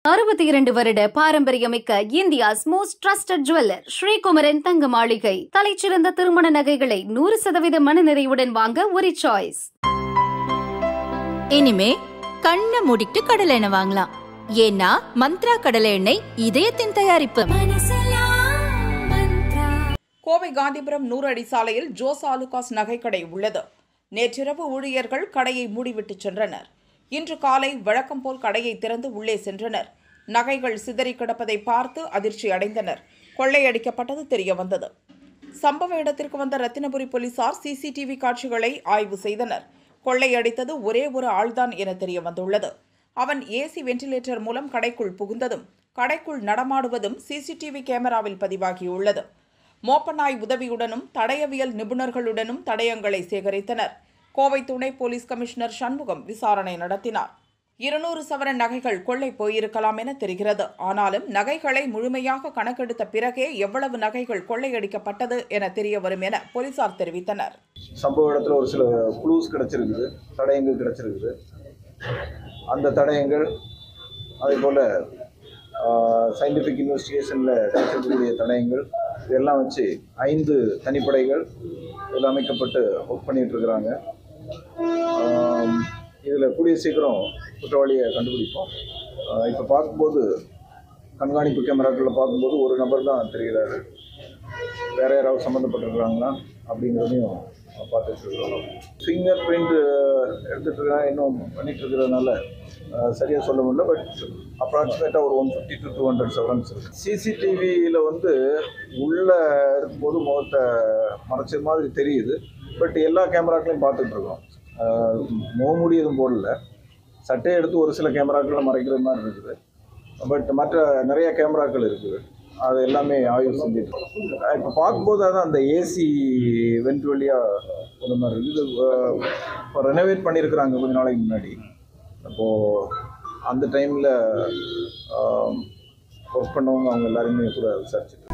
62 வருட பாரம்பரியமிக்க India's most trusted jeweller Srikumaran Thanga Maligai. தலைச்சிறந்த திருமண நகைகளை 100% மனநிறைவுடன் வாங்க ஒரு சாய்ஸ். இனிமே கண்ணை மூடிட்டு கடலை எண்ணெய் வாங்கலாம். ஏன்னா மந்த்ரா கடலை எண்ணெய் இதயத்தின் தயாரிப்பு. கோவை காந்திபுரம் 100 அடி சாலையில் ஜோஸ் ஆலுக்காஸ் நகைக்கடை உள்ளது. நேற்றிரவு ஊழியர்கள் கடையை மூடிவிட்டு சென்றனர். இன்று காலை வழக்கம் போல் கடையை திறந்து உள்ளே சென்றனர். நகைகள் சிதறி கிடப்பதை பார்த்து அதிர்ச்சி அடைந்தனர். கொள்ளையடிக்கப்பட்டது தெரியவந்தது. சம்பவ இடத்திற்கு வந்த ரத்தினபுரி போலீசார் சிசிடிவி காட்சிகளை ஆய்வு செய்தனர். கொள்ளையடித்தது ஒரே ஒரு ஆள்தான் என தெரியவந்துள்ளது. அவன் ஏசி வென்டிலேட்டர் மூலம் கடைக்குள் புகுந்ததும் கடைக்குள் நடமாடுவதும் சிசிடிவி கேமராவில் பதிவாகியுள்ளது. மோப்பநாய் உதவியுடனும் தடயவியல் நிபுணர்களுடனும் தடயங்களை சேகரித்தனர். கோவை துணை போலீஸ் கமிஷனர் சண்முகம் விசாரணை நடத்தினார். 200 சவரன் நகைகள் கொள்ளை போயிருக்கலாம் என தெரிகிறது. ஆனாலும் நகைகளை முழுமையாக கணக்கெடுத்த பிறகே எவ்வளவு நகைகள் கொள்ளையடிக்கப்பட்டது என தெரிய வரும் என போலீசார் தெரிவித்தனர். சம்பவ இடத்துல ஒரு சில க்ளூஸ் கிடைச்சிருக்குது, தடயங்கள் கிடைச்சிருக்குது. அந்த தடயங்கள் அதேபோல் சயின்டிஃபிக் இன்வெஸ்டிகேஷனில் கிடைச்சிருக்கக்கூடிய தடயங்கள் இதெல்லாம் வச்சு 5 தனிப்படைகள் இதில் அமைக்கப்பட்டு ஒர்க் பண்ணிகிட்டு இருக்கிறாங்க. இதில் கூடிய சீக்கிரம் குற்றவாளியை கண்டுபிடிப்போம். இப்போ பார்க்கும்போது கண்காணிப்பு கேமராக்களில் பார்க்கும்போது ஒரு நபர் தான் தெரிகிறாரு. வேறு யாராவது சம்மந்தப்பட்டிருக்கிறாங்களா அப்படிங்கிறதையும் பார்த்துட்ருக்குறோம். ஃபிங்கர் பிரிண்ட் எடுத்துகிட்ருக்காங்க, இன்னும் பண்ணிகிட்ருக்கிறதுனால சரியாக சொல்ல முடியல. பட் அப்ராக்சிமேட்டாக ஒரு 150 to 200 சவரன்ஸ் இருக்குது. சிசிடிவியில் உள்ளே இருக்கும்போது முகத்தை மறைச்ச மாதிரி தெரியுது. பட் எல்லா கேமராக்களையும் பார்த்துட்ருக்கோம். முகமூடி எதுவும் போடல. சட்டையை எடுத்து ஒரு சில கேமராக்களை மறைக்கிற மாதிரி இருக்குது. பட் மற்ற நிறைய கேமராக்கள் இருக்குது. அது எல்லாமே ஆய்வு செஞ்சுட்டு இப்போ பார்க்கும்போது அதான் அந்த ஏசி வென்ட் வழியாக இந்த மாதிரி இருக்குது. இது இப்போ ரெனோவேட் பண்ணியிருக்கிறாங்க கொஞ்ச நாளைக்கு முன்னாடி. அப்போது அந்த டைமில் ஒர்க் பண்ணவங்க அவங்க எல்லாருமே கூட விசாரிச்சுட்டு